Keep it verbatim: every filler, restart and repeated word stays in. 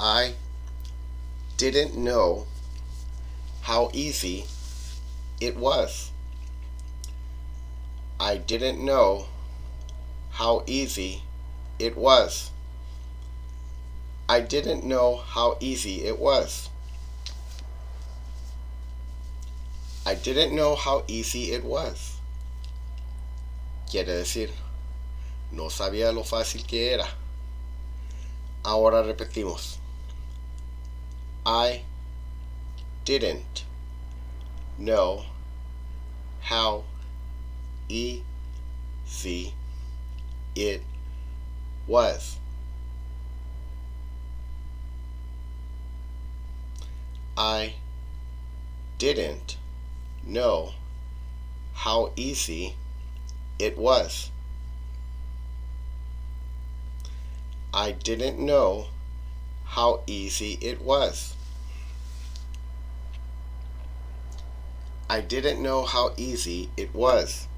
I didn't know how easy it was. I didn't know how easy it was. I didn't know how easy it was. I didn't know how easy it was. Quiere decir, no sabía lo fácil que era. Ahora repetimos. I didn't know how easy it was. I didn't know how easy it was. I didn't know how easy it was. I didn't know how easy it was.